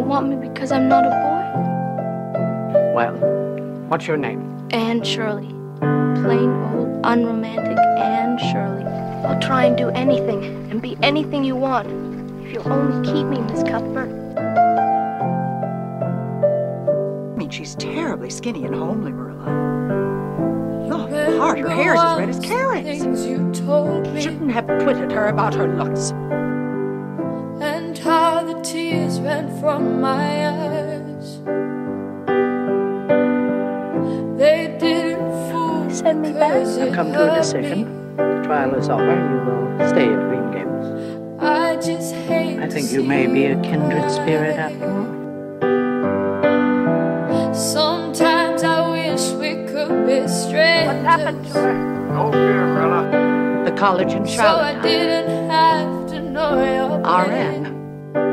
want me because I'm not a boy? Well, what's your name? Anne Shirley. Plain old, unromantic Anne Shirley. I'll try and do anything and be anything you want. If you'll only keep me, Miss Cuthbert. I mean, she's terribly skinny and homely, Marilla. Lord, Lord, her hair's as red as carrots. Shouldn't have twitted her about her looks. And how the tears ran from my eyes. They didn't fool me. Send me back. I've come to a decision. The trial is over. You will stay at Green Gables. I just hate I think you may be a kindred spirit after all. Sometimes I wish we could be strangers. What happened to her? No fear, Marilla. The college in So I Charlotte. didn't have to know your pain. RN.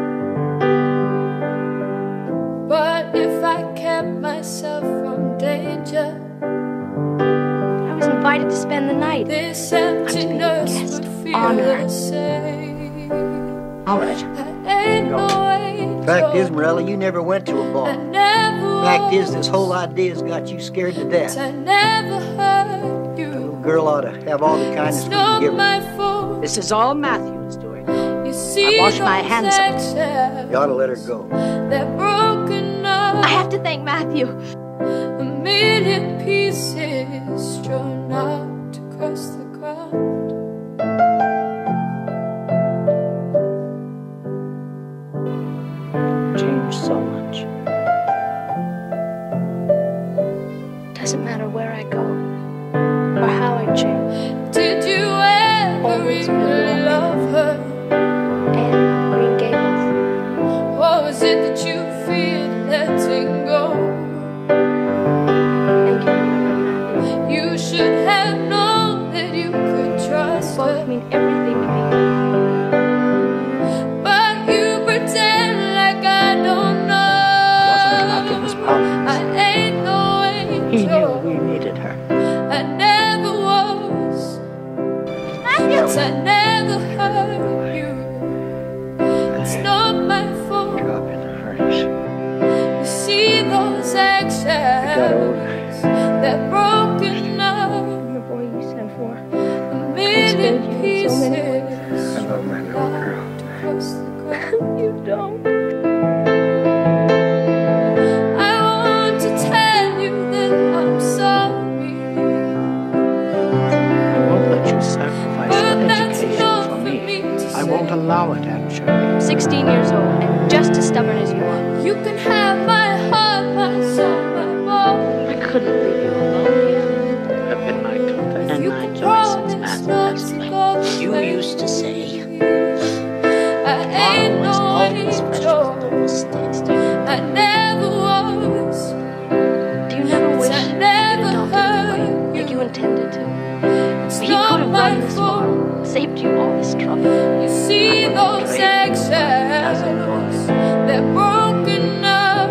But if I kept myself from danger, I was invited to spend the night. this I'm to be a emptiness guest would of feel honor. the same. All right. I ain't no angel. Fact is, Marilla, you never went to a I ball. never Fact is, this was. whole idea's got you scared to death. I never hurt The you. little girl ought to have all the kindness It's we can not give her. my fault. This is all Matthew's doing. You see wash my those hands of it. eggshells You ought to let her go. They're broken up. I have to thank Matthew. A million pieces strewn out across the ground. Changed so much. Doesn't matter where I go or how I change. Did you ever Always knew really I love her? And Green Gables. Or was it that you feared letting go? Thank you, Matthew. You should have known that you could trust Both her. mean everything to me. But you pretend like I don't Wasn't enough of his know. problems. I ain't no He knew angel. we needed her. I never was. Matthew! I never hurt you. It's not my fault. Drop in a furnace. You see those eggshells, they're broken up. The boy you sent for. A million spared you in so many pieces. I love my little girl. Across the ground. You don't. I want to tell you that I'm sorry, I won't let you sacrifice but your that's education not for for me. me to I won't say. allow it, Anne Shirley. I'm 16 years old and just as stubborn as you are. You can have my heart, my soul, my bone. I couldn't leave you alone here. You have been my comfort and You my can joy promise since Matt not passed to away. go You away. used to say, I ain't "Tomorrow is no always precious, no angel. mistakes." I never was. Do you never wish I you'd never adopted me hurt like you intended to? It's He could not have my run this far, fault. saved you all this trouble. You see those eggshells, they're broken up.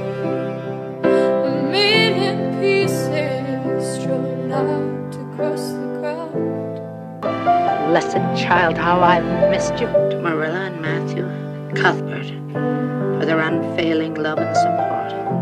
A million pieces strewn out across the ground. Blessed child, how I've missed you. To Marilla and Matthew, Cuthbert, for their unfailing love and support.